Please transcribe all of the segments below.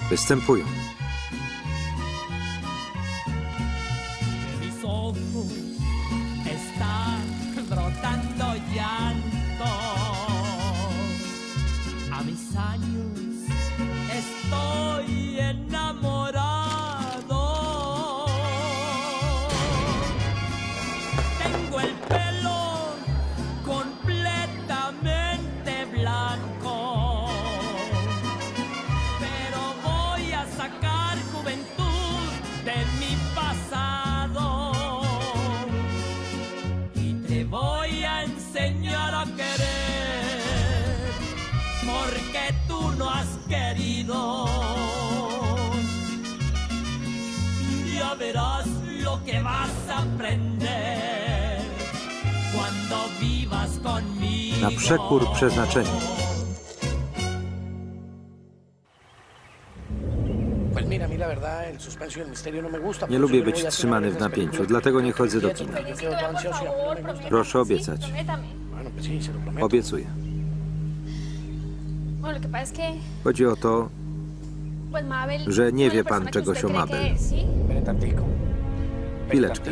Występują. Verás lo que vas a aprender cuando vivas conmigo. Na przekór przeznaczeniu. Nie lubię być trzymany w napięciu, dlatego nie chodzę do kina. Proszę obiecać. Obiecuję. Chodzi o to, że nie wie pan czegoś o Mabel. Chwileczkę.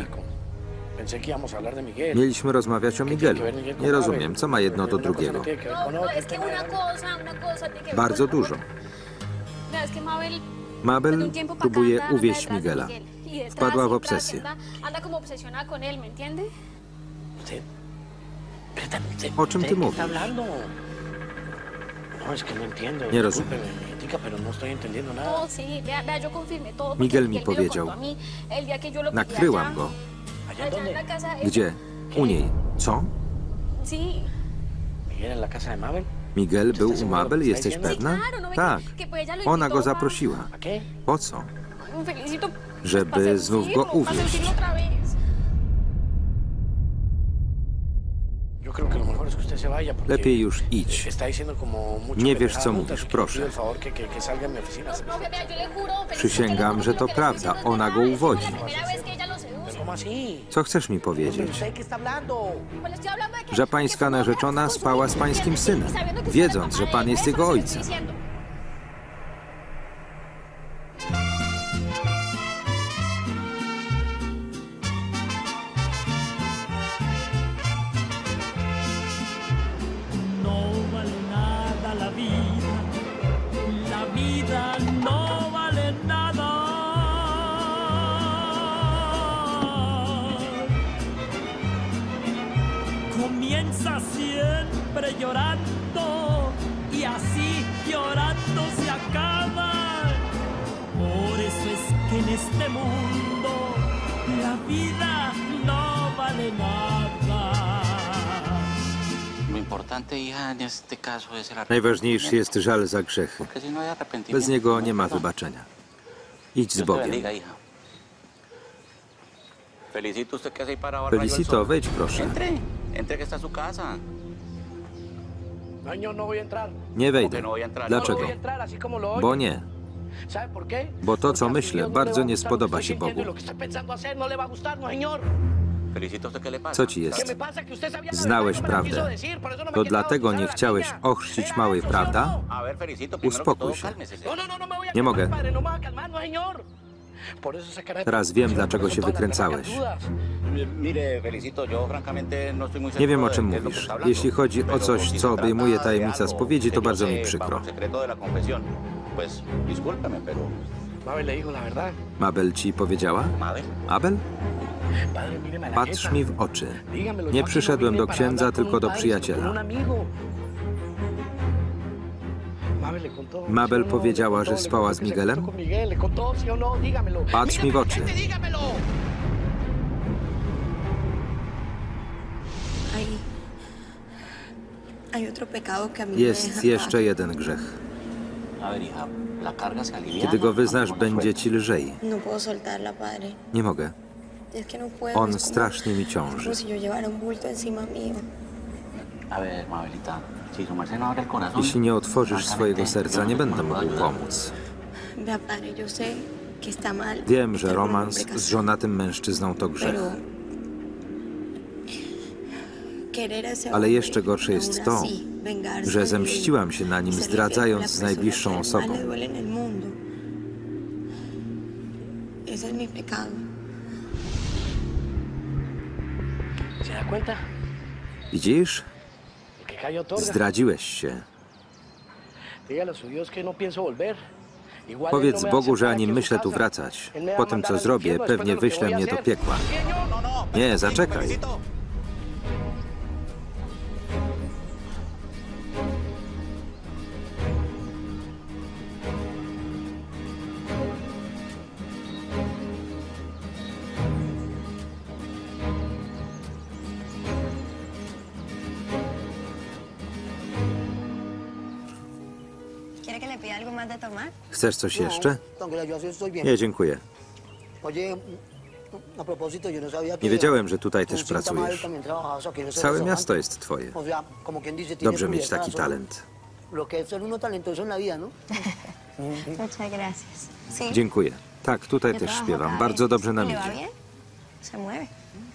Mieliśmy rozmawiać o Miguelu. Nie rozumiem, co ma jedno do drugiego. Bardzo dużo. Mabel próbuje uwieść Miguela. Wpadła w obsesję. O czym ty mówisz? Nie rozumiem. Miguel mi powiedział. Nakryłam go. Gdzie? U niej. Co? Miguel był u Mabel, jesteś pewna? Tak. Ona go zaprosiła. Po co? Żeby znów go uwieść. Lepiej już idź. Nie wiesz, co mówisz, proszę. Przysięgam, że to prawda. Ona go uwodzi. Co chcesz mi powiedzieć? Że pańska narzeczona spała z pańskim synem, wiedząc, że pan jest jego ojcem. Comienza siempre llorando y así llorando se acaba. Por eso es que en este mundo la vida no vale nada. Najważniejszy jest żal za grzechy. Bez niego nie ma wybaczenia. Idź z Bogiem. Felicito, wejdź proszę. Nie wejdę. Dlaczego? Bo nie. Bo to, co myślę, bardzo nie spodoba się Bogu. Co ci jest? Znałeś prawdę. To dlatego nie chciałeś ochrzcić małej, prawda? Uspokój się. Nie mogę. Teraz wiem, dlaczego się wykręcałeś. Nie wiem, o czym mówisz. Jeśli chodzi o coś, co obejmuje tajemnica spowiedzi, to bardzo mi przykro. Mabel ci powiedziała? Mabel? Patrz mi w oczy. Nie przyszedłem do księdza, tylko do przyjaciela. Mabel powiedziała, że spała z Miguelem? Patrz mi w oczy. Jest jeszcze jeden grzech. Kiedy go wyznasz, będzie ci lżej. Nie mogę. On strasznie mi ciąży. Jeśli nie otworzysz swojego serca, nie będę mógł pomóc. Wiem, że romans z żonatym mężczyzną to grzech. Ale jeszcze gorsze jest to, że zemściłam się na nim, zdradzając z najbliższą osobą. Ese es mi pecado. ¿Se da cuenta? Widzisz? El que cayó otorga. Zdradziłeś się. Dígale a su Dios que no pienso volver. Igual él Powiedz no me Bogu, że aceptará ani aquí en su myślę tu casa. wracać. Él me va Po a tym, mandar co al zrobię, infierno después pewnie de lo que wyśle voy a mnie do hacer. piekła. Nie, zaczekaj. ¿Quiere que le pida algo más de tomar? Chcesz coś jeszcze? Tranquila, yo así estoy bien. Nie, dziękuję. Oye, a propósito, yo no sabía que... Nie wiedziałem, że tutaj tú też sin tamal pracujesz. también trabajabas aquí en ese Całe restaurante. miasto jest twoje. O sea, como quien dice, tienes Dobrze tu mieć vida taki sola. talent. Lo que es ser uno talentoso en la vida, ¿no? Muchas gracias. Sí. Dziękuję. Tak, tutaj Yo też trabajo śpiewam. acá, Bardzo ¿eh? dobrze nam ¿Y le va idzie. bien? Se mueve.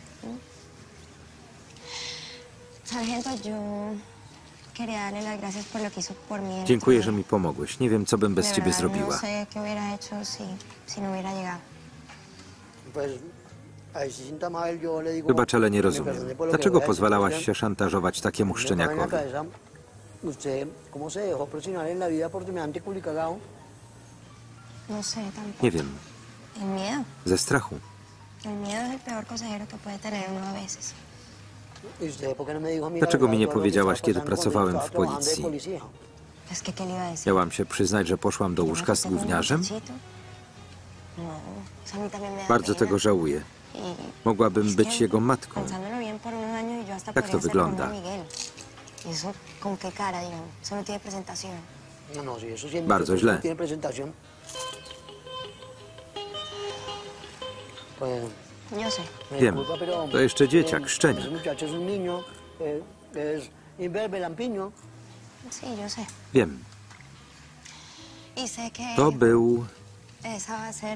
Sargento, yo quería darle las gracias por lo que hizo por mí. Dziękuję, że mi pomogłeś. Nie wiem, co bym bez De ciebie verdad, no zrobiła. sé qué hubiera hecho si no hubiera llegado. Pues, ahí sí sin tamal yo le digo... Wybacz, ale nie me rozumiem. perdoné por lo que Dlaczego voy a decir, pozwalałaś usted się szantażować takiemu me cabe en la szczeniakowi? cabeza, usted, ¿cómo se dejó presionar en la vida por semejante culicagao? No sé tampoco. Nie wiem. El miedo. Ze strachu. El miedo es el peor consejero que puede tener uno a veces. ¿Y usted por qué no me dijo a mí la Dlaczego verdad mi nie todo lo que powiedziałaś, estaba kiedy pasando cuando pracowałem estaba w trabajando de policji? policía? Es que, ¿qué le iba a decir? Miałam się przyznać, że poszłam do łóżka z gówniarzem? No, eso a mí también me da Bardzo pena. tego żałuję. Y Mogłabym es być que, jego matką. pensándolo bien, por unos años yo hasta Tak to podría ser wygląda. como Miguel. Y eso, ¿con qué cara, digamos? Eso no tiene presentación. No, no, si eso sí es Bardzo eso źle. no tiene presentación. Pues, Wiem. disculpa, pero, To jeszcze dzieciak, szczeniak. Ese muchacho es un niño, es imberbe lampiño. Sí, yo sé. Wiem. Y sé que To był esa va a ser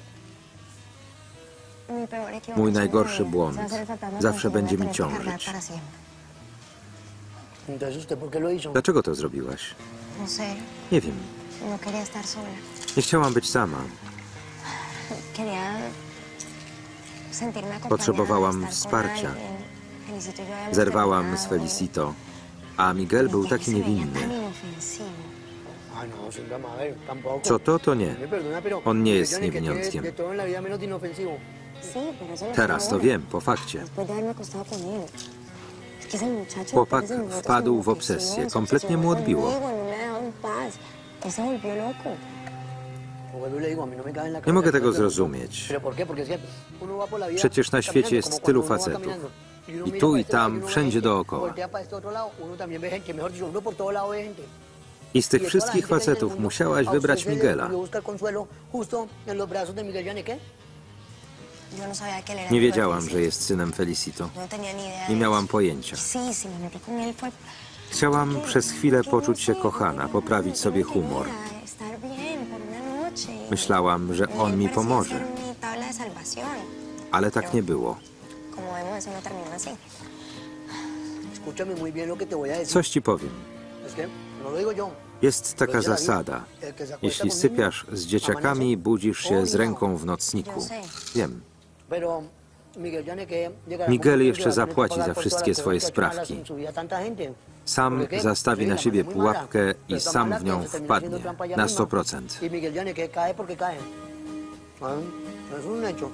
mi peor equivocación mój en la najgorszy vida. błąd. Se va a ser el fantasma Zawsze con el que będzie voy a mi tener que cargar ciążyć. para siempre. Entonces, ¿usted por qué lo hizo? Dlaczego to zrobiłaś? No sé, Nie wiem. no quería estar sola. Nie chciałam być sama. Quería sentirme acompañada, Potrzebowałam estar con wsparcia. alguien. Felicito y yo habíamos Zerwałam terminado z Felicito, a Miguel był y que taki se veía tan niewinny. inofensivo. Ay, no, sin drama, a ver, tampoco. Co to nie. Me perdona, pero On nie jest Johnny, que tiene niewiniątkiem. de todo en la vida menos de inofensivo. Sí, pero eso lo Teraz sé to ahora, wiem, po fakcie. después de haberme acostado con él. Es que ese muchacho Chłopak después de nosotros wpadł w enloqueció, obsesję. se Kompletnie mu obsesionó odbiło. conmigo, no me dejaba en paz. Él se volvió loco. Porque le digo, a mí no me cabe en la Nie cabeza mogę que tego no te gustó. zrozumieć. ¿Pero por qué? Porque es que uno va por la vida Przecież na świecie jest caminando, tylu como cuando uno va facetów. caminando, y uno I mira tu para i este lado, tam, uno ve wszędzie gente, dookoła. voltea para este otro lado, uno también ve gente, mejor dicho, uno por todo lado ve gente. I z Y tych de toda la wszystkich gente que hay en el facetów mundo, musiałaś a wybrać usted se le Miguela. ocurrió buscar consuelo justo en los brazos de Miguel Yaneque. Yo no sabía que él era Nie hijo de wiedziałam, Felicito. że jest synem Felicito. No tenía ni idea Nie de miałam eso. pojęcia. Sí, sí, me metí con él fue... Chciałam przez chwilę que poczuć no się sé, kochana, poprawić sobie humor. quería estar bien por una noche. Myślałam, że on mi Él parecía pomoże, ser mi tabla de salvación. ale tak nie było. Como vemos, eso no terminó así. Escúchame muy bien lo que te voy a decir. Coś ci powiem. Es que no lo digo yo. Jest taka zasada. Jeśli sypiasz z dzieciakami, budzisz się z ręką w nocniku. Wiem. Pero Miguel Yaneque llegará Miguel con jeszcze muchos zapłaci pagar za por wszystkie todas las swoje cosas que ha hecho malas sprawki. en su vida tanta gente. Sam Porque, zastawi sí, na la siebie mala es muy mala, pułapkę pero i tan sam mala w que nią se termina wpadnie. haciendo trampa ella Na misma. 100%. Y Miguel Yaneque cae porque cae. Ah, es un hecho.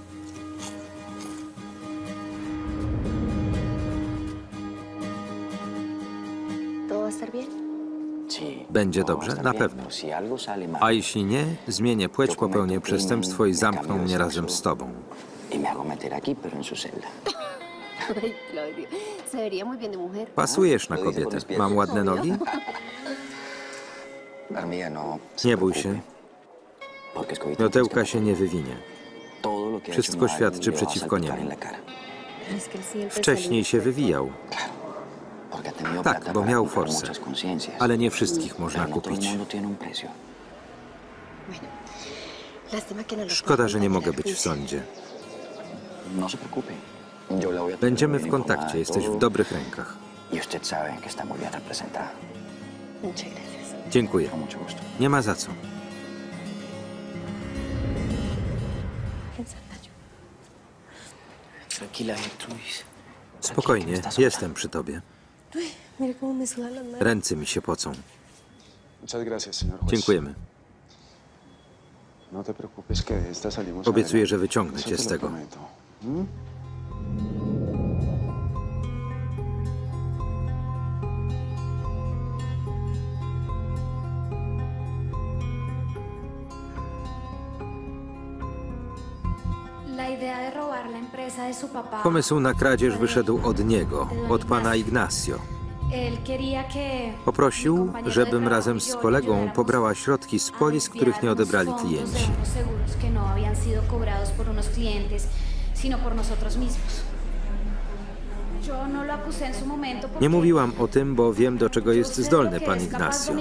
¿Todo va a estar bien? Będzie dobrze? Na pewno. A jeśli nie, zmienię płeć, popełnię przestępstwo i zamkną mnie razem z tobą. Y me hago meter aquí, pero en su celda. Ay, Claudio, se vería muy bien de mujer. Pasujesz na kobietę. Mam ładne nogi? Amiga, no se Nie bój preocupe, się. porque Escobito Miotełka się nie wywinie. todo lo que ha Wszystko hecho mi madre świadczy le va a przeciwko salpicar niemu. en la cara. Es que él siempre Wcześniej się wywijał, Porque ha tenido Tak, plata bo para miał comprar forsę. muchas conciencias. ale nie wszystkich można Pero no todo el kupić. mundo tiene un precio. Bueno, lástima que no lo Szkoda, pueda że nie mogę acompañar być w al juicio. sądzie. No se preocupe. Yo la voy a tener Będziemy bien w kontakcie, informada de jesteś w todo, dobrych rękach. Y usted sabe que está muy bien representada. Muchas gracias. Dziękuję. Con mucho gusto. Nie ma za co. Spokojnie, jestem przy tobie. Mira cómo me sudan las manos. Ręce mi się pocą. Muchas gracias, señor juez. Dziękujemy. No te preocupes que de esta salimos Obiecuję, że adelante. wyciągnę Eso cię te z lo tego. prometo. ¿Mm? Pomysł na kradzież wyszedł od niego, od pana Ignacio. Poprosił, żebym razem z kolegą pobrała środki z polis, których nie odebrali klienci. Nie mówiłam o tym, bo wiem, do czego jest zdolny pan Ignacio.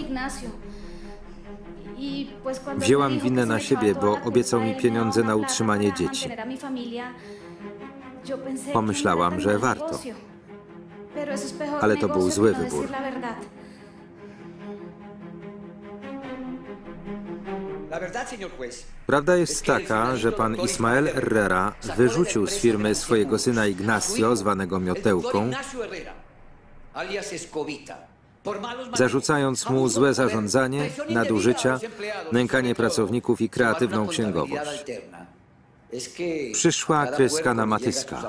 Wzięłam winę na siebie, bo obiecał mi pieniądze na utrzymanie dzieci. Pomyślałam, że warto. Ale to był zły wybór. Prawda jest taka, że pan Ismael Herrera wyrzucił z firmy swojego syna Ignacio, zwanego Miotełką, zarzucając mu złe zarządzanie, nadużycia, nękanie pracowników i kreatywną księgowość. Przyszła kreska na Matyska.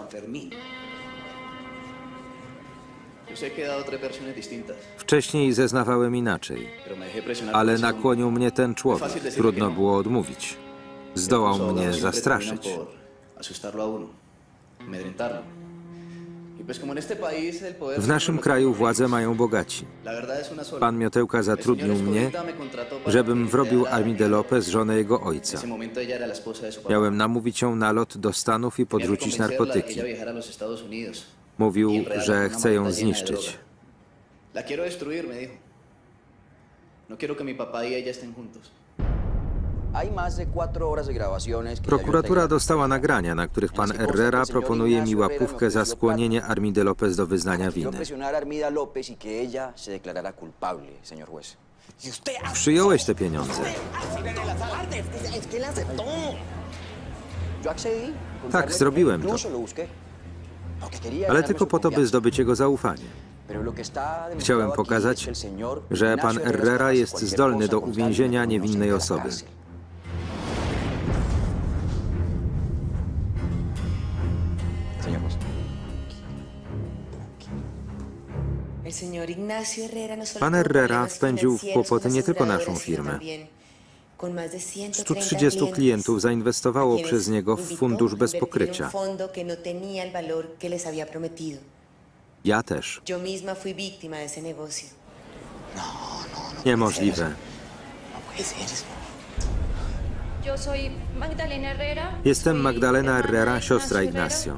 Wcześniej zeznawałem inaczej, ale nakłonił mnie ten człowiek. Trudno było odmówić. Zdołał mnie zastraszyć. W naszym kraju władzę mają bogaci. Pan Miotełka zatrudnił mnie, żebym wrobił Armidę Lopez, żonę jego ojca. Miałem namówić ją na lot do Stanów i podrzucić narkotyki. Mówił, że chce ją zniszczyć. Prokuratura dostała nagrania, na których pan Herrera proponuje mi łapówkę za skłonienie Armidy Lopez do wyznania winy. Przyjąłeś te pieniądze. Tak, zrobiłem to. Ale tylko po to, by zdobyć jego zaufanie. Chciałem pokazać, że pan Herrera jest zdolny do uwięzienia niewinnej osoby. Pan Herrera wpędził w kłopoty nie tylko naszą firmę. 130 klientów zainwestowało przez niego w fundusz bez pokrycia. Ja też. Niemożliwe. Jestem Magdalena Herrera, siostra Ignacio.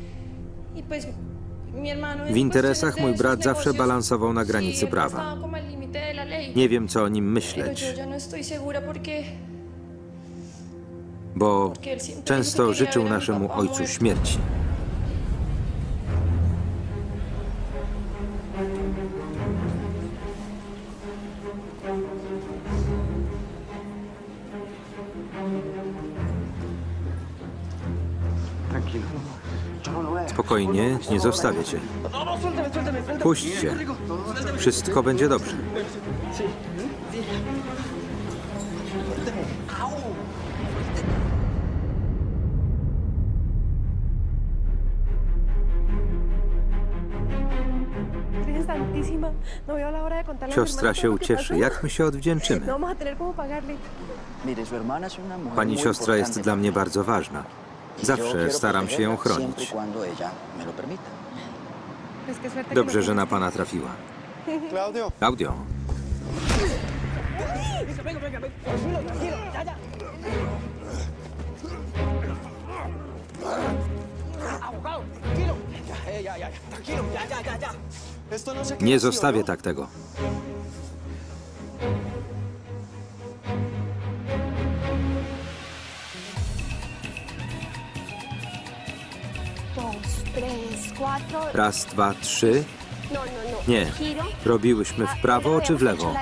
W interesach mój brat zawsze balansował na granicy prawa. Nie wiem, co o nim myśleć, bo często życzył naszemu ojcu śmierci. Spokojnie, nie zostawię cię. Puśćcie. Wszystko będzie dobrze. Siostra się ucieszy. Jak my się odwdzięczymy? Pani siostra jest dla mnie bardzo ważna. Zawsze staram się ją chronić. Dobrze, że na pana trafiła. Claudio. Nie zostawię tak tego. Raz, dwa, trzy. Nie. Robiłyśmy w prawo czy w lewo?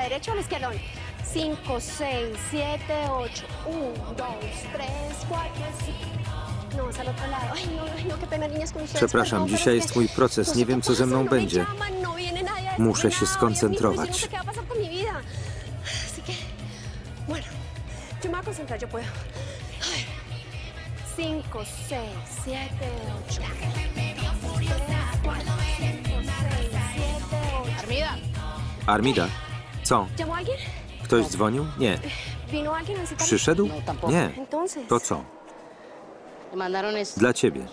5, 6, 7, 8. 1, 2, 3, 4, 5. No, es al otro lado. Ay, no, qué pena, niñas, con ustedes. Przepraszam, Perdón, dzisiaj pero jest que mój proces. no Nie sé wiem, qué co ze mną pasa, no me będzie. llaman, no viene nadie a Muszę decirme się nada, skoncentrować. Dios mío, no sé qué va a pasar con mi vida. Así que, bueno, yo me voy a concentrar, yo puedo. A ver. 5, 6, 7, 8. 3, 4, 5, 6, 7, 8. Armida. Armida, co? ¿Llamó alguien? Ktoś dzwonił? Nie. ¿Vino alguien a visitarme? Przyszedł? No, tampoco. Nie. Entonces. To co? Me mandaron esto. Dla ciebie.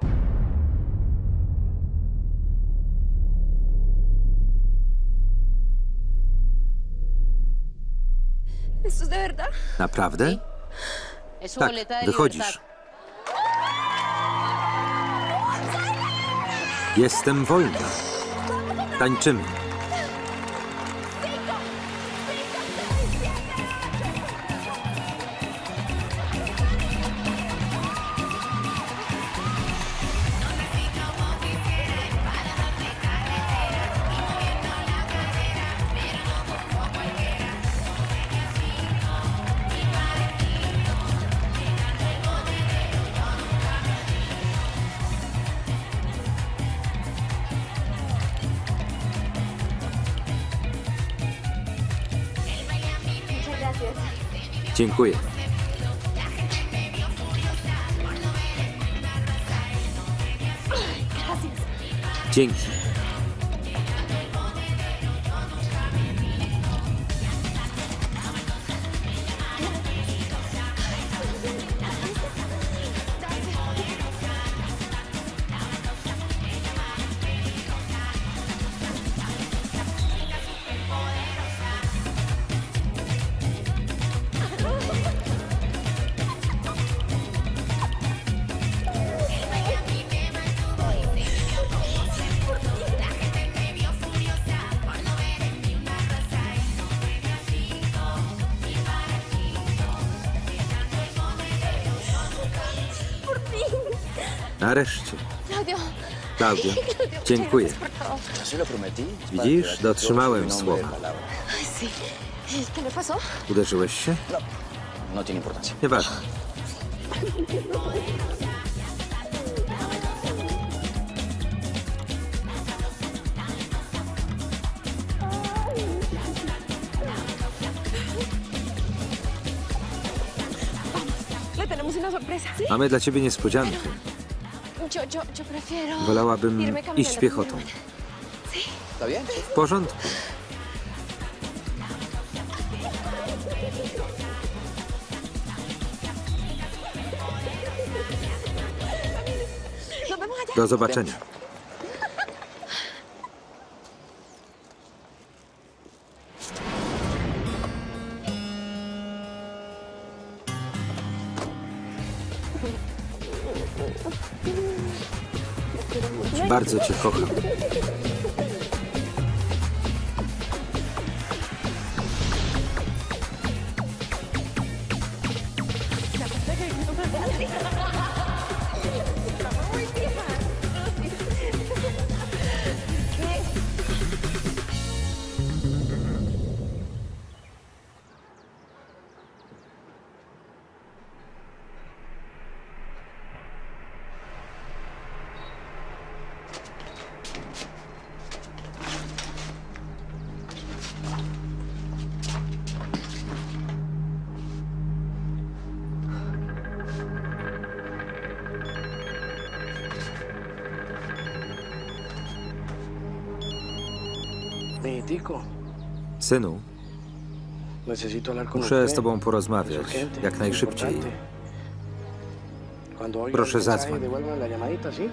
¿Esto es de verdad? Naprawdę? Es su Tak, boleta de wychodzisz. libertad. Jestem wolna. Tańczymy. Muchas gracias. Dziękuję. Dzięki. Nareszcie. Claudio. Klaudio, Claudio, dziękuję. muchas gracias por todo. Yo se lo prometí. Widzisz, dotrzymałem Yo soy un hombre de słowa. palabra. Ay, sí. ¿Qué le pasó? Uderzyłeś się? No tiene importancia. Nieważne. Le tenemos una sorpresa. ¿Sí? Mamy dla ciebie niespodziankę. Yo prefiero... Wolałabym irme caminando iść piechotą. con mi hermana. ¿Está bien? W porządku. Nos vemos allá. Do zobaczenia. Bardzo cię kocham. Mijitico, Synu, necesito hablar con muszę usted. z tobą Es porozmawiać urgente, jak es najszybciej. importante. Cuando oiga Proszę el mensaje, zadzwoń. devuélvame la llamadita, ¿sí?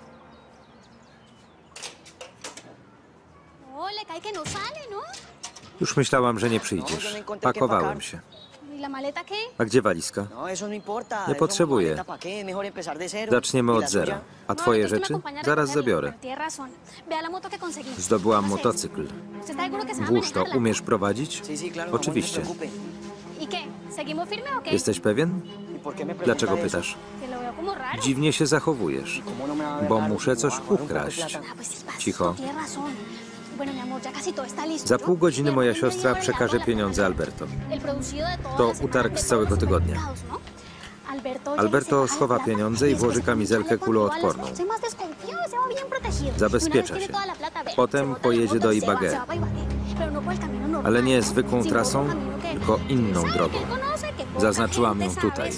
No, le cae que no sale, ¿no? Już myślałam, że nie przyjdziesz. Pakowałem się. ¿Y la maleta qué? A gdzie walizka? No, eso no importa. Nie eso potrzebuję. maleta pa' qué, mejor empezar de cero. Zaczniemy ¿Y od la zera. suya? A No, twoje entonces tú me rzeczy? acompañas a Zaraz recogerla. zabiorę. Pero tiene razón. Vea la moto que conseguí. Zdobyłam ¿Cómo se motocykl. ¿Usted está seguro que sabe Włóż to. manejarla? Umiesz prowadzić? Sí, sí, claro, mi amor, Oczywiście. no se preocupe. ¿Y qué? ¿Seguimos firme o qué? Jesteś pewien? ¿Y por qué me pregunta Dlaczego eso? pytasz? Que lo veo como raro. Dziwnie się zachowujesz. ¿Cómo no me va a ver Bo raro muszę si coś me va a robar un poco de ukraść. plata? Ah, pues sí, vas, Cicho. tiene razón. Bueno, mi amor, ya casi todo está listo. Za ¿yo? pół godziny moja Pero siostra no przekaże la pieniądze semana. Alberto. El producido de toda To la semana, utarg de z todos całego los tygodnia. supermercados, ¿no? Alberto schowa pieniądze i włoży kamizelkę kuloodporną. Zabezpiecza się. Potem pojedzie do Ibagué. Ale nie zwykłą trasą, tylko inną drogą. Zaznaczyłam ją tutaj.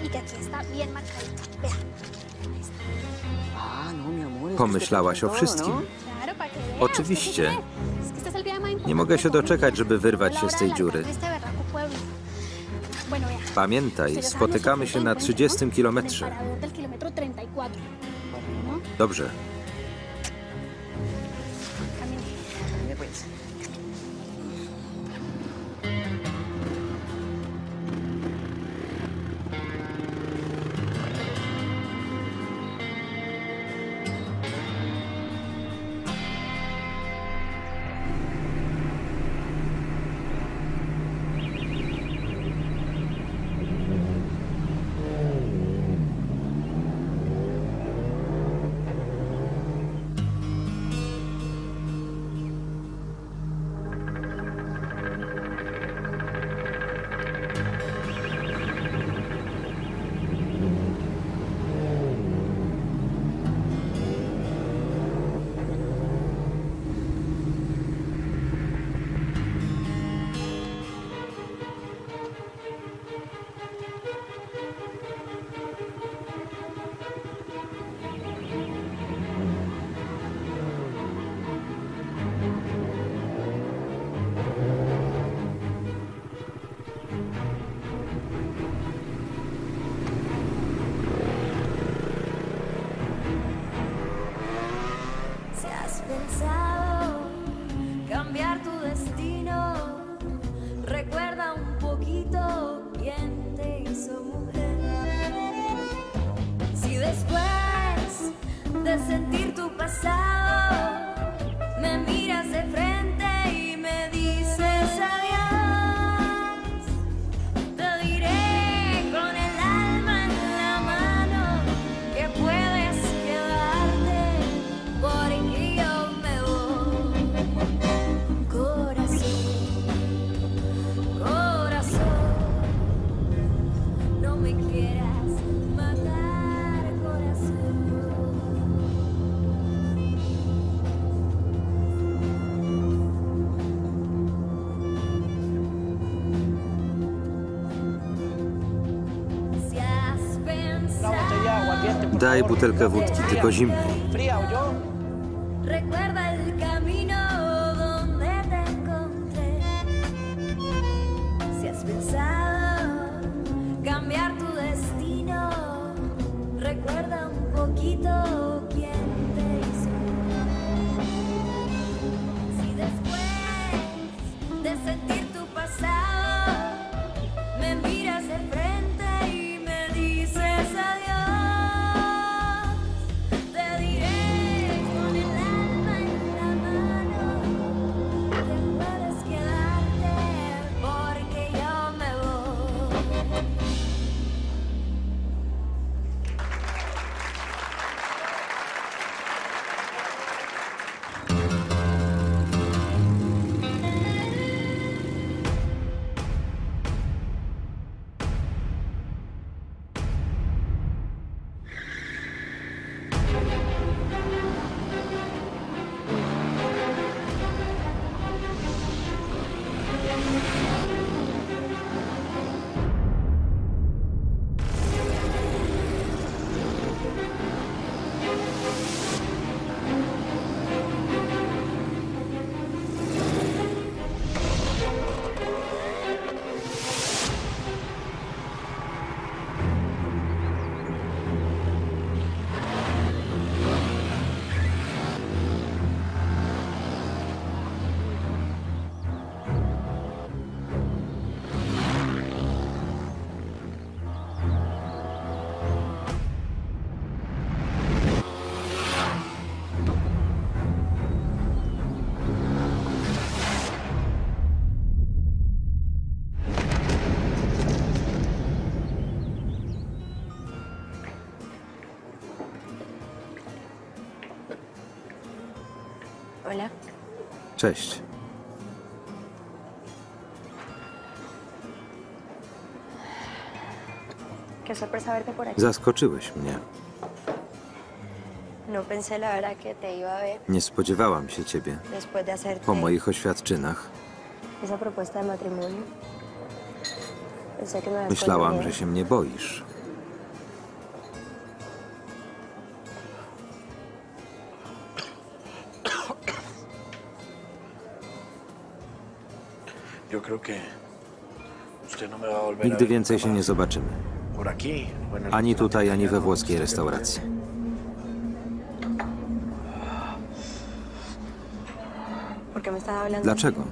Ah, no, mi amor, es que Pomyślałaś usted o piensa wszystkim. todo, ¿no? Oczywiście. Nie mogę się doczekać, żeby wyrwać się z tej dziury. Pamiętaj, spotykamy się na 30 kilometrze. Dobrze. Mire, pues. Si has pensado cambiar tu destino, recuerda un poquito quién te hizo mujer. Si después de sentir tu pasado me miras de frente y me dices adiós, te diré con el alma en la mano que puedes quedarte porque yo me voy. Corazón, corazón, no me quieras matar, corazón. Si has Una botella de aguardiente, por Daj favor. butelkę wódki, tylko zimnej. Fría, ¿o yo? recuerda el camino donde te encontré. Si has pensado cambiar tu destino, recuerda un poquito quién te hizo. Si después de sentir tu pasado me miras de frente y me dices adiós, te diré con el alma en la mano Hola. Cześć. Qué sorpresa verte por aquí. Zaskoczyłeś mnie. No pensé la verdad que te iba a ver Nie spodziewałam się ciebie después de hacerte po moich oświadczynach. esa propuesta de matrimonio. Pensé que me habías Myślałam, cogido że się mnie boisz. Yo creo que usted no me va a volver a Nigdy ver więcej się nunca nie más. zobaczymy. Por aquí, o en el Ani tutaj, ani we restaurante włoskiej italiano, restauracji. ¿Por qué me estás hablando? Dlaczego?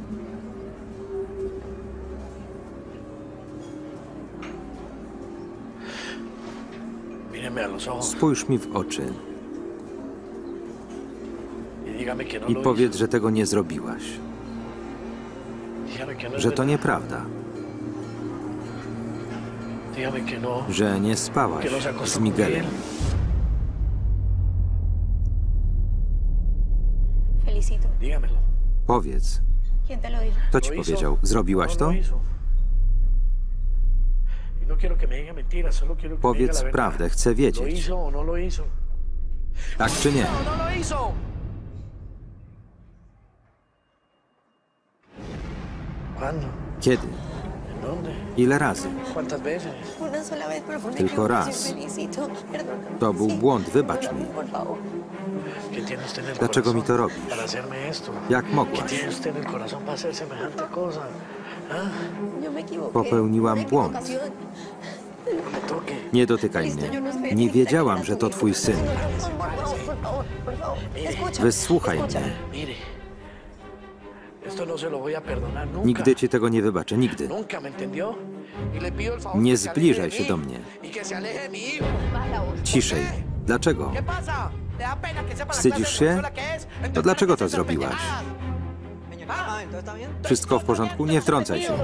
Míreme a los ojos Spójrz mi w oczy y dígame que no i lo powiedz, że tego nie zrobiłaś. hizo. Dígame que no es Że to verdad. nieprawda. Dígame que no. Że nie spałaś Que no se z acostó con Miguelem. él. Felicito. Dígamelo. Powiedz. ¿Quién te lo dijo? Kto ci Lo hizo. powiedział? Zrobiłaś No to? lo hizo. Y no quiero que me diga mentiras, solo quiero que me diga Powiedz la verdad. prawdę, chcę ¿Lo wiedzieć. hizo o no lo hizo? Tak czy nie? ¡No, no lo hizo! ¿Cuándo? Kiedy? ¿En dónde? Ile razy? ¿Cuántas veces? Una sola vez, pero fue un Tylko equivoco, raz. sí, felicito. Perdóname. To był Sí. błąd, wybacz mi. Perdóname, por favor. ¿Qué tiene usted en el Dlaczego mi corazón to robisz? para hacerme esto? Jak ¿Qué mogłaś? tiene usted en el corazón para hacer semejante cosa? ¿Ah? Yo me equivoqué. Popełniłam Una błąd. equivocación. No me toque. Nie dotykaj mnie. Nie wiedziałam, że to twój syn. Por favor. Escucha. Wysłuchaj escucha. mnie. Mire, esto no se lo voy a perdonar nunca. Nigdy ci tego nie wybaczę, nigdy. Nunca, ¿me entendió? Y le pido el favor Nie que se aleje zbliżaj de się mí do mnie. y que se aleje de mi hijo. Baja la voz. Ciszej. Dlaczego? ¿Qué pasa? ¿Le da pena que sepa la Wstydzisz clase de się? persona que es? Entonces, To dlaczego ¿para to qué se zrobiłaś? Ah, Wszystko w porządku? Nie wtrącaj się. No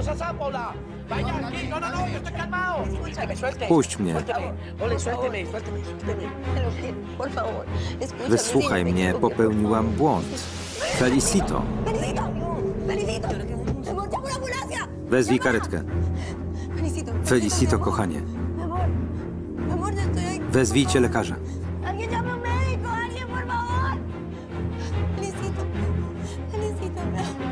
estoy calmado. Que me suelte. Puść mnie. Suélteme. Ole, suélteme. Te lo pido, por favor. Escúchame, Wysłuchaj sí, me mnie, equivoqué. popełniłam błąd. Felicito. Felicito. Felicito. Amor, llama una ambulancia. Wezwij karetkę. Felicito. Felicito, mi amor. kochanie. Mi amor. Mi amor, ya estoy aquí. Wezwijcie lekarza. Alguien llame a un médico, alguien, por favor. Felicito. Felicito, mi amor.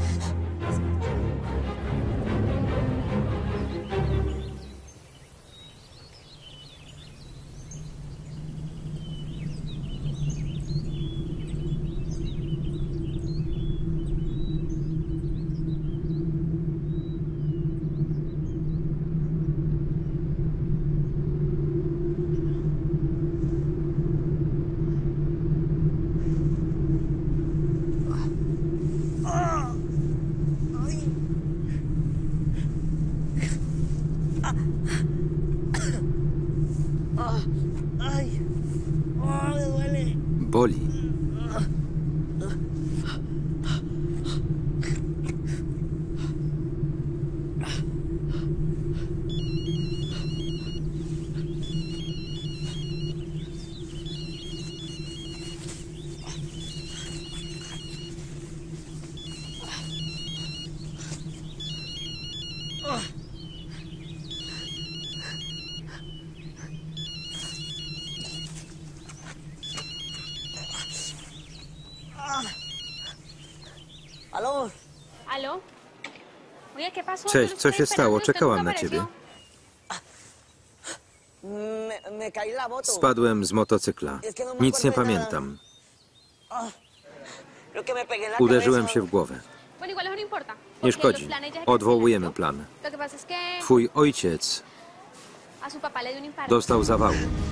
Boli. Aló, ¿Aló? Oye, ¿qué pasó? Cześć, Yo lo co estoy się stało? esperando y usted Czekałam nunca na ciebie. apareció. me caí la moto. Spadłem z motocykla. Nic nie pamiętam. Creo que me pegué en la Uderzyłem cabeza. się w głowę. Bueno, igual eso no importa. Nie porque los szkodzi. planes ya se Odwołujemy cancelaron, plan. ¿no? Lo que pasa es que Twój ojciec a su papá le dio un infarto. dostał zawału.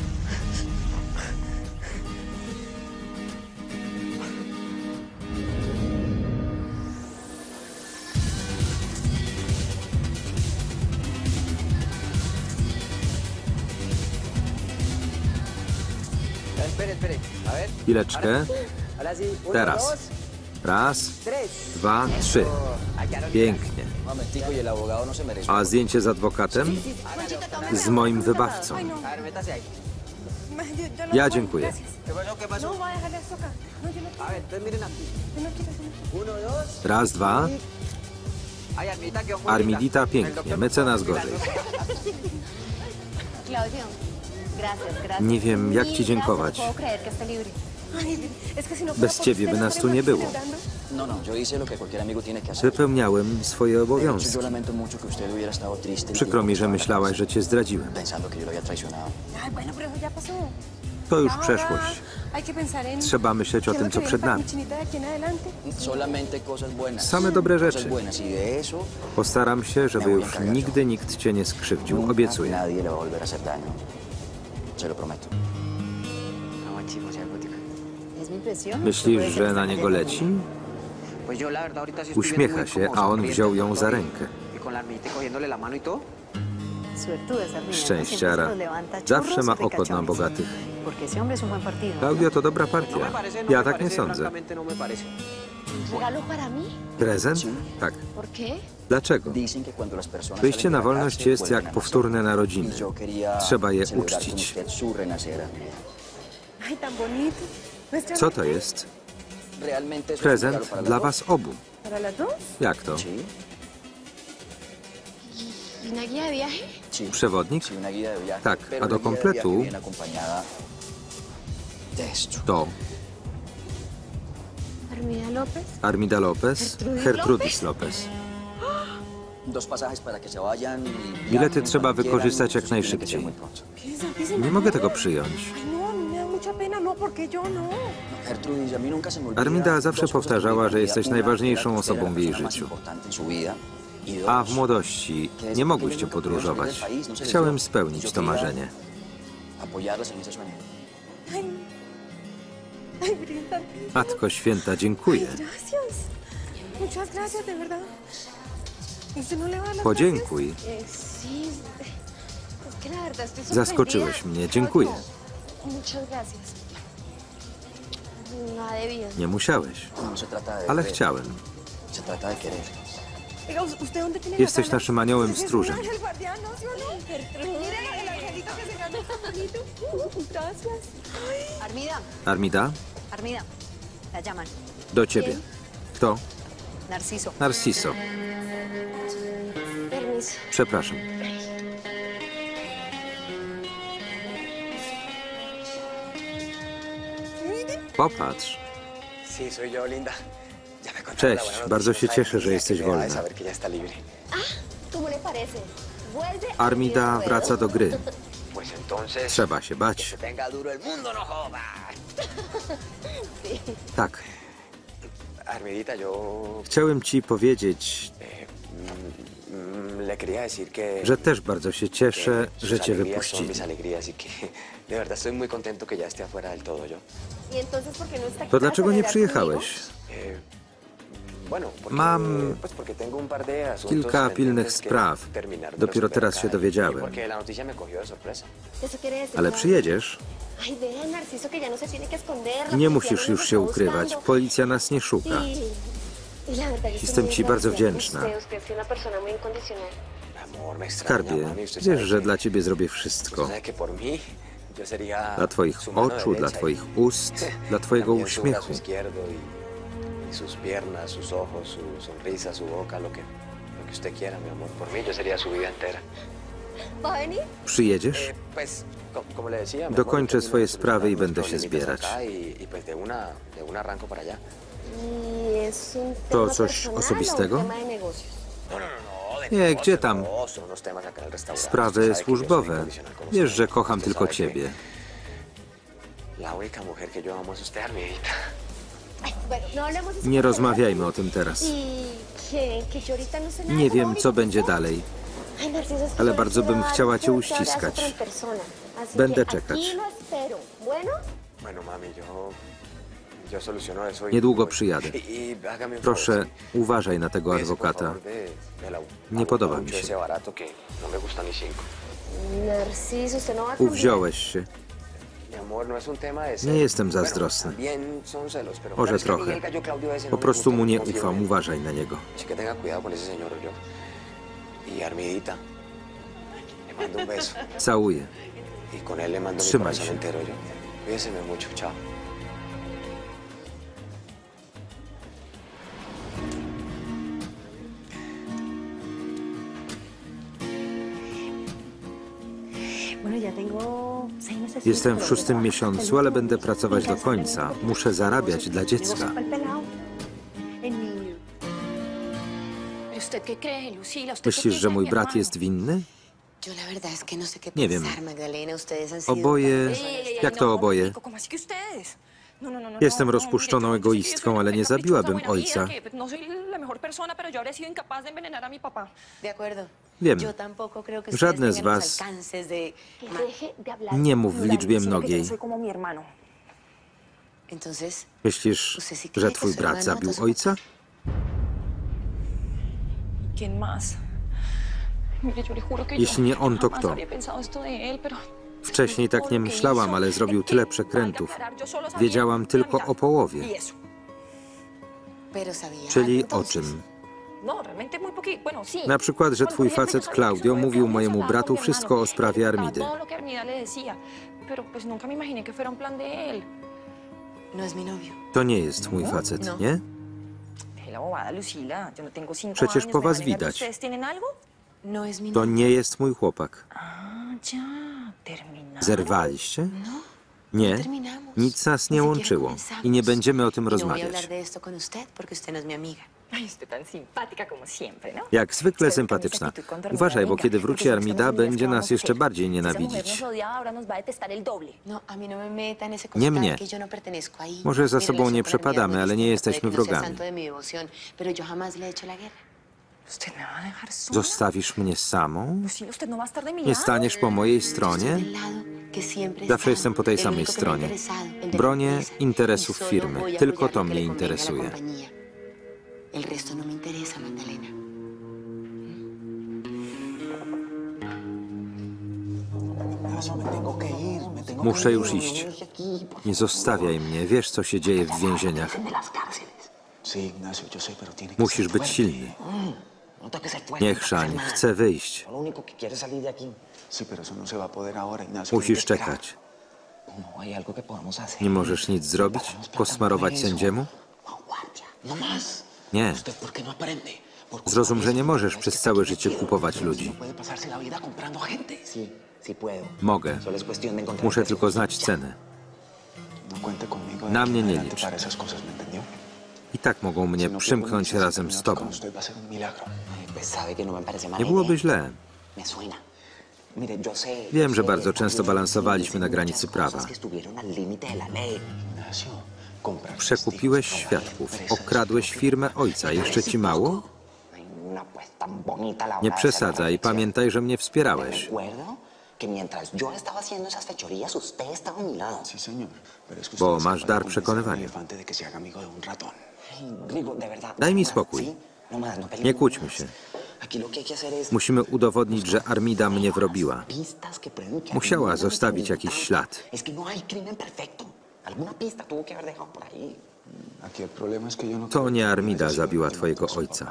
Espere. A ver. Chwileczkę. Ahora sí. Uno, Teraz. dos, Raz, tres. 2, 3. Pięknie. Momentico, y el abogado no se merece. A zdjęcie z adwokatem? Z moim wybawcą. A ver, métase ahí. Ja dziękuję. No, voy a dejarle esto acá. No, yo no quiero. A ver, entonces miren aquí. Yo no quiero. Yo no quiero. 1, 2. Raz, dwa. Ay, Armidita quedó muy Armidita pięknie, mecenas gorzej. Claudio, gracias, gracias. Nie wiem, jak ci Mil dziękować. gracias, no puedo creer que esté libre. Ay, es que si no fuera Bez por ciebie usted, by no nas tu estaría nie aquí było. celebrando. No, no, yo hice lo que cualquier amigo tiene que hacer. Wypełniałem swoje De hecho, obowiązki. yo lamento mucho que usted hubiera estado triste. el Przykro tiempo mi, que że estaba en la myślałaś, cárcel, że cię zdradziłem. pensando que yo lo había traicionado. Ay, bueno, pero eso ya pasó. To już Ahora przeszłość. hay que pensar en Trzeba myśleć o qué es tym, lo co que przed viene para nami. mi chinita de aquí en adelante. Solamente cosas buenas. Same dobre Cosas rzeczy. buenas. Y de eso Postaram się, żeby już nigdy nikt cię nie skrzywdził. nunca Obiecuję. nadie le va a volver a hacer daño. Se lo prometo. Es mi impresión. Myślisz, że na niego leci? Pues yo la verdad ahorita sí estoy viendo Uśmiecha muy się, como a on sonriente wziął ją con za todo rękę. y con la Armidita cogiéndole la mano y todo. Suertuda esa Armida, ¿no? Szczęściara. Siempre se los levanta Zawsze churros ma y oko na ricachones. bogatych. Porque ese hombre es un buen partido. Klaudio to dobra No partia. me parece, no Ja me tak nie parece, sądzę. francamente no me parece. ¿Regalo para mí? Prezent? Tak. ¿Por qué? Dlaczego? Dicen que cuando las personas Wyjście salen de na la wolność cárcel, jest vuelven jak a nacer. powtórne narodziny. Y yo quería Trzeba je celebrar con uczcić. usted su renacer, Armida. Ay, tan bonito. Nuestra Co to noche. jest? Realmente eso es un regalo Prezent para las dla dos. was obu. ¿Para las dos? Jak to? Sí, ¿Y una guía de viaje? sí. Przewodnik? Sí, una guía de viaje. Tak, pero a do la guía de kompletu viaje viene acompañada de esto. to Armida López. Armida Lopez, Gertrudis Lopez. Dos pasajes para que se vayan y Bilety viajen trzeba cuando wykorzystać quieran, jak eso tiene que ser najszybciej. muy pronto. ¿Qué es Santísima Nie mogę Madre? tego przyjąć. Ay, no, a mí me da mucha pena. No, porque yo no. Gertrudis, a mí nunca se me olvida Armida zawsze dos cosas powtarzała, de mi że vida. jesteś Una, najważniejszą era que usted osobą w era jej la persona más życiu. importante en su vida. Y A dos, w młodości nie mogłyście podróżować. Chciałem spełnić to marzenie. apoyarlas en ese sueño. Ay, ay, Virgen Santísima. Matko Święta, dziękuję. Ay, gracias. Muchas gracias, de verdad. ¿Y usted no le va a dar las Podziękuj. Sí. Es que la verdad estoy sorprendida. Zaskoczyłeś mnie, dziękuję. Muchas gracias. No debía. Nie musiałeś, No se trata de ale querer, chciałem. se trata de querer. Oiga, ¿usted dónde tiene Jesteś las alas? naszym aniołem Ese es un stróżem. ángel guardiano, ¿sí o no? Mire el angelito que se ganó tan bonito. Gracias. Ay. Armida, Armida, Armida, la llaman. do ciebie. Kto? Narciso. Narciso. Permiso. Przepraszam. Popatrz. Sí, soy yo, linda. Ya me contaron Cześć, la buena bardzo noticia, się no cieszę, sabe że ni jesteś que me va de wolna. saber que ya está libre. ¿Cómo le parece? Vuelve a Armida Río wraca do gry. Pues entonces, Trzeba się que bać. se tenga duro el mundo, no joda. Tak, Armidita, yo chciałem ci powiedzieć, le quería decir que... że też bardzo się cieszę, sus że cię alegrías son wypuścili. mis alegrías y que de verdad estoy muy contento que ya esté afuera del todo yo. ¿Y entonces por qué no está aquí To para dlaczego nie celebrar przyjechałeś? Bueno, porque, Mam pues porque tengo un par de asuntos kilka pilnych pendientes que spraw. terminar de Dopiero resolver teraz acá się y dowiedziałem. porque la noticia me cogió de sorpresa. conmigo? Eso quiere decir Ale nada. przyjedziesz Ay, vea, Narciso, que ya no se tiene que esconder. i nie musisz już się ukrywać. Policja nas nie szuka. Jestem ci bardzo wdzięczna. Amor, me extraña, Skarbie, mami, usted wiesz, sabe że que- dla ciebie zrobię usted wszystko. sabe que por mí, yo sería Dla twoich su mano oczu, dla derecha y twoich ust, dla twojego también su brazo uśmiechu. izquierdo y sus piernas, sus ojos, su sonrisa, su boca, lo que usted quiera, mi amor. Por mí yo sería su vida entera. ¿Va a venir? Przyjedziesz? Pues, como le decía, mi amor, Dokończę termino swoje de solucionar sprawy i unos będę się problemitas zbierać. acá y pues de una arranco para allá. ¿Y es un To tema coś personal osobistego? o un tema de negocios? No, de Nie, negocios, gdzie tam? no, son unos temas acá en el restaurante. Sprawy Usted sabe que yo soy służbowe. incondicional con Wiesz, usted. że kocham Usted tylko sabe que ciebie. La única mujer que yo amo es usted, Armidita. Ay, bueno, no hablemos de eso. Nie rozmawiajmy o tym teraz. Y que yo ahorita no sé nada. Nie ¿Cómo wiem, ahorita co que będzie sé? dalej. Ay, Narciso, es que Ale yo bardzo quiero bym dar chciała un cię fuerte abrazo uściskać. otra persona. Así Będę que czekać. aquí lo espero. ¿Bueno? Bueno, mami, yo soluciono eso y... Niedługo przyjadę. Y hágame un Proszę, favor, sí. uważaj na tego Cuídese, por adwokata. favor, de la Nie podoba mi mucho ese się. barato que no me gusta ni cinco. Narciso, usted no va a cambiar. Uwziąłeś się. Mi amor, no es un tema de Nie celos. jestem Bueno, zazdrosny. también son celos, pero Może claro, es que a mí trochę. el gallo Claudio ese no Po me prostu gusta, mu no nie confío en ufam, él. uważaj na niego. Así que tenga cuidado con ese señor yo. Y Armidita, le mando un beso. Całuję. Y con él le mando mi Trzymaj corazón się. entero yo. Cuídese mucho, chao. Jestem w 6. miesiącu, ale będę pracować do końca. Muszę zarabiać dla dziecka. Myślisz, że mój brat jest winny? Nie wiem. Oboje... Jak to oboje? Jestem rozpuszczoną egoistką, ale nie zabiłabym ojca. Wiem. Żadne z was nie mów w liczbie mnogiej. Myślisz, że twój brat zabił ojca? Jeśli nie on, to kto? Wcześniej tak nie myślałam, ale zrobił tyle przekrętów. Wiedziałam tylko o połowie. Czyli o czym? Na przykład, że twój facet Claudio mówił mojemu bratu wszystko o sprawie Armidy. To nie jest mój facet, nie? Przecież po was widać. To nie jest mój chłopak. Zerwaliście? Nie, nic nas nie łączyło i nie będziemy o tym rozmawiać. Jak zwykle sympatyczna. Uważaj, bo kiedy wróci Armida, będzie nas jeszcze bardziej nienawidzić. Nie mnie. Może za sobą nie przepadamy, ale nie jesteśmy wrogami. Zostawisz mnie samą? Nie staniesz po mojej stronie? Zawsze jestem po tej samej stronie. Bronię interesów firmy. Tylko to mnie interesuje. Muszę już iść. Nie zostawiaj mnie. Wiesz, co się dzieje w więzieniach. Musisz być silny. Nie chrzań. Chcę wyjść. Musisz czekać. Nie możesz nic zrobić? Posmarować sędziemu? Nie. Zrozum, że nie możesz przez całe życie kupować ludzi. Mogę. Muszę tylko znać cenę. Na mnie nie licz. I tak mogą mnie przymknąć razem z tobą. Nie byłoby źle. Wiem, że bardzo często balansowaliśmy na granicy prawa. Przekupiłeś świadków, okradłeś firmę ojca. Jeszcze ci mało? Nie przesadzaj. Pamiętaj, że mnie wspierałeś. Bo masz dar przekonywania. Daj mi spokój. Nie kłóćmy się. Musimy udowodnić, że Armida mnie wrobiła. Musiała zostawić jakiś ślad. To nie Armida zabiła twojego ojca.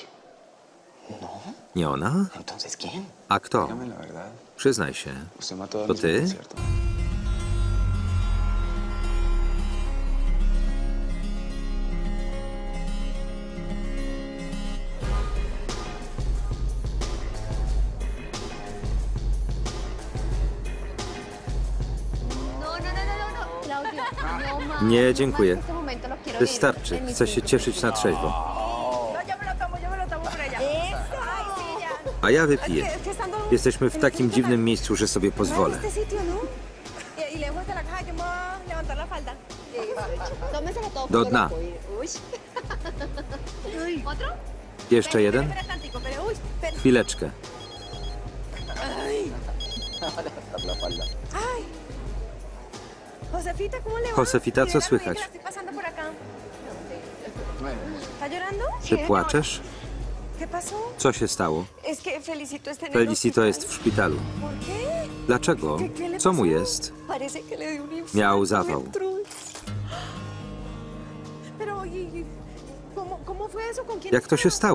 Nie ona? A kto? Przyznaj się. To ty? Nie, dziękuję. Wystarczy. Chcę się cieszyć na trzeźwo. A ja wypiję. Jesteśmy w takim dziwnym miejscu, że sobie pozwolę. Do dna. Jeszcze jeden? Chwileczkę. Josefita, co słychać? Ty płaczesz? Co się stało? Felicito jest w szpitalu. Dlaczego? Co mu jest? Miał zawał. Jak to się stało?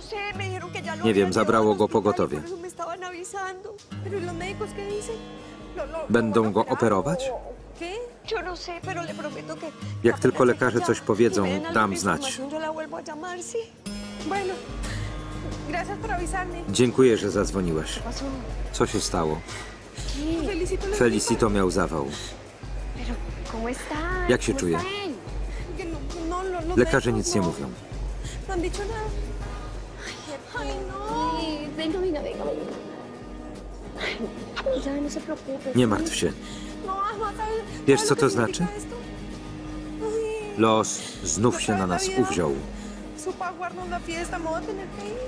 Nie wiem, zabrało go pogotowie. Będą go operować? ¿Qué? Yo no sé, pero le prometo que... Jak tylko lekarze coś powiedzą, dam znać. Yo la vuelvo a llamar, ¿sí? Bueno, gracias por avisarme. Dziękuję, że zadzwoniłeś. Co się stało? Felicito miał zawał. Pero, ¿cómo está? Jak się ¿Cómo czuje? está él? Que no, Lekarze nic nie mówią. No han dicho nada. Ay, no. Venga, venga, venga. Ay, ya, no se preocupe. Nie martw się. No, mamá, ¿sabes? Wiesz, co ¿Sabes to lo que znaczy? significa esto? Ay, Los znów się na nas uwziął. Su pa guardó una fiesta, me voy a tener que ir.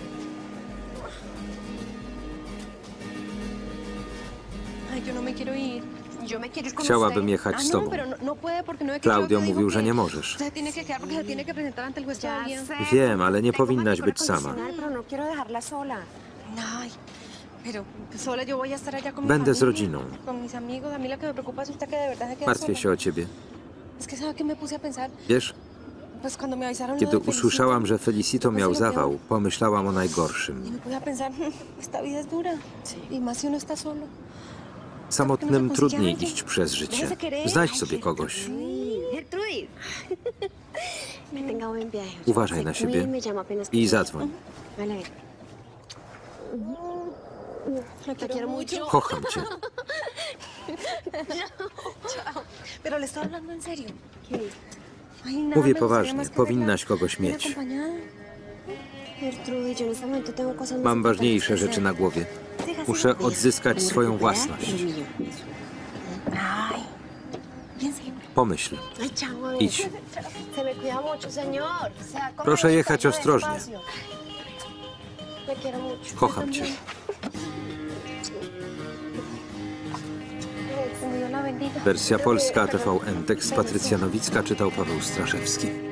Ay, yo no me quiero ir. Yo me quiero ir con Chciałabym usted. jechać z no, tobą. pero no puede porque no ve que Claudio Claudio mówił, dijo że que nie możesz. usted tiene que quedar porque se tiene que presentar ante el juez todavía. Wiem, ale nie powinnaś być sama. Pero no quiero dejarla sola. Ay, pero sola yo voy a estar allá con mi Będę z familia, rodziną. con mis amigos. A mí lo que me preocupa es usted que de verdad se queda Martwię sola. się o ciebie. Es que sabe que me puse a pensar, Wiesz, pues cuando me avisaron lo kiedy del Felicito, usłyszałam, że Felicito miał zawał, pomyślałam o y najgorszym. me puse a pensar, esta vida es dura. Y más si uno está solo. Samotnym trudniej iść przez życie. Znajdź sobie kogoś. Gertrudis. Que tenga buen viaje. Uważaj na siebie i zadzwoń. Vale. La quiero mucho. Kocham cię. Chao. Pero le estoy hablando en serio. Ay, nada, Mówię me gustaría poważnie, más que powinnaś verla kogoś bien mieć. acompañada. Gertrudis, yo en este momento tengo cosas más Mam importantes ważniejsze que rzeczy hacer. na głowie. Muszę odzyskać swoją własność. Ay, bien seguro. Pomyśl. Ay, chao. Idź. Se me cuida mucho, señor. Se va a comer Proszę jechać despacio. ostrożnie. Me quiero mucho. Kocham cię. Dios la bendiga. Wersja polska TVN. Tekst Patrycja Nowicka czytał Paweł Straszewski.